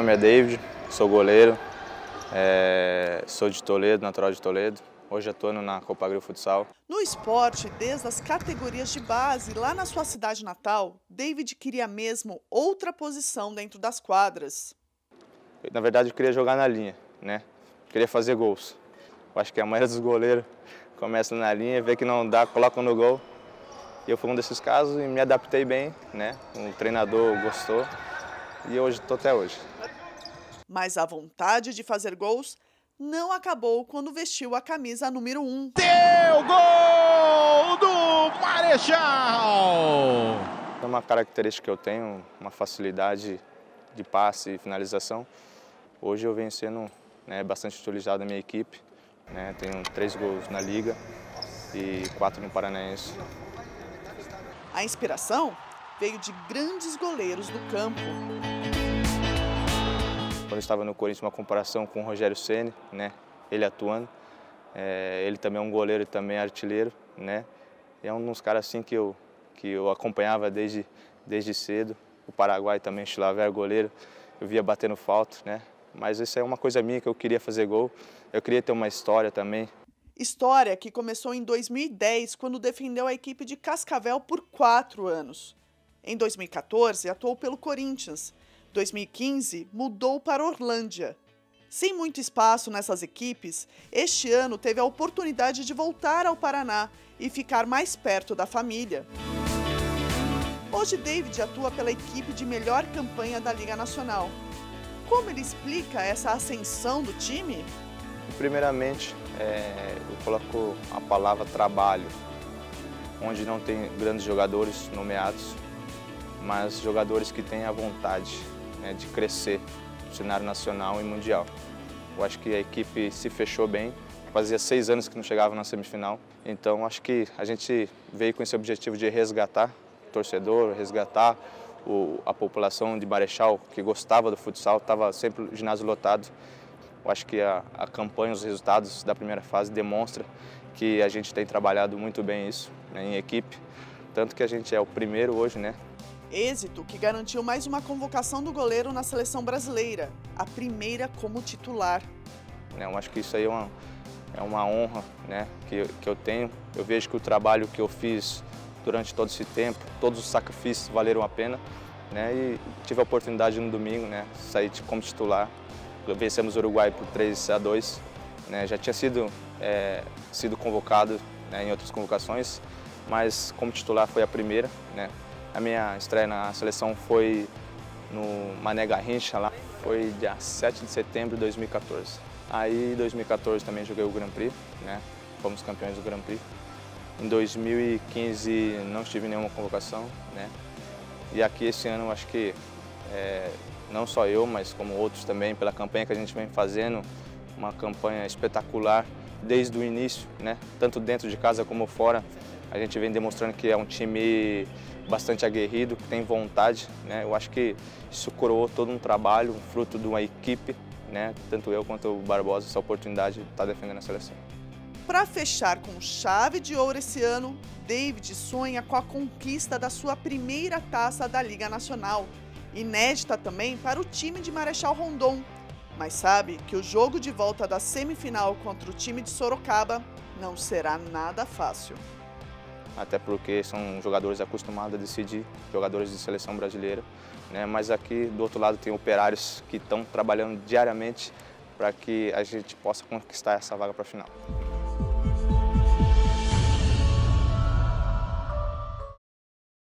nome é David, sou goleiro, sou de Toledo, natural de Toledo. Hoje atuando na Copa Agro Futsal. No esporte, desde as categorias de base, lá na sua cidade natal, David queria mesmo outra posição dentro das quadras. Na verdade, eu queria jogar na linha, né? Queria fazer gols. Eu acho que a maioria dos goleiros começa na linha, vê que não dá, colocam no gol. E eu fui um desses casos e me adaptei bem, né? O treinador gostou e hoje estou até hoje. Mas a vontade de fazer gols não acabou quando vestiu a camisa número 1. Deu gol do Marechal! É uma característica que eu tenho, uma facilidade de passe e finalização. Hoje eu venho sendo bastante utilizado na minha equipe. Tenho 3 gols na Liga e 4 no Paranaense. A inspiração veio de grandes goleiros do campo. Quando eu estava no Corinthians, uma comparação com o Rogério Ceni, ele atuando. Ele também é um goleiro e também é artilheiro, E é um dos caras assim que eu acompanhava desde cedo. O Paraguai também, Chilaver, goleiro, eu via batendo falta, Mas isso é uma coisa minha que eu queria fazer gol. Eu queria ter uma história também. História que começou em 2010, quando defendeu a equipe de Cascavel por 4 anos. Em 2014, atuou pelo Corinthians. 2015, mudou para Orlândia. Sem muito espaço nessas equipes, este ano teve a oportunidade de voltar ao Paraná e ficar mais perto da família. Hoje, David atua pela equipe de melhor campanha da Liga Nacional. Como ele explica essa ascensão do time? Primeiramente, eu coloco a palavra trabalho, onde não tem grandes jogadores nomeados, mas jogadores que têm a vontade de crescer no cenário nacional e mundial. Eu acho que a equipe se fechou bem, fazia 6 anos que não chegava na semifinal, então acho que a gente veio com esse objetivo de resgatar o torcedor, resgatar a população de Marechal que gostava do futsal, estava sempre o ginásio lotado. Eu acho que a campanha, os resultados da primeira fase demonstram que a gente tem trabalhado muito bem isso em equipe, tanto que a gente é o primeiro hoje, Êxito que garantiu mais uma convocação do goleiro na seleção brasileira, a primeira como titular. Eu acho que isso aí é uma honra que eu tenho. Eu vejo que o trabalho que eu fiz durante todo esse tempo, todos os sacrifícios valeram a pena, E tive a oportunidade no domingo, sair como titular. Vencemos o Uruguai por 3-2, Já tinha sido convocado em outras convocações, mas como titular foi a primeira, A minha estreia na seleção foi no Mané Garrincha, lá foi dia 7 de setembro de 2014. Aí em 2014 também joguei o Grand Prix, Fomos campeões do Grand Prix. Em 2015 não tive nenhuma convocação, E aqui esse ano acho que não só eu, mas como outros também, pela campanha que a gente vem fazendo, uma campanha espetacular desde o início, Tanto dentro de casa como fora. A gente vem demonstrando que é um time bastante aguerrido, que tem vontade, Eu acho que isso coroou todo um trabalho, um fruto de uma equipe, Tanto eu quanto o Barbosa, essa oportunidade de estar defendendo a seleção. Para fechar com chave de ouro esse ano, David sonha com a conquista da sua primeira taça da Liga Nacional, inédita também para o time de Marechal Rondon, mas sabe que o jogo de volta da semifinal contra o time de Sorocaba não será nada fácil. Até porque são jogadores acostumados a decidir, jogadores de seleção brasileira, Mas aqui do outro lado tem operários que estão trabalhando diariamente para que a gente possa conquistar essa vaga para a final.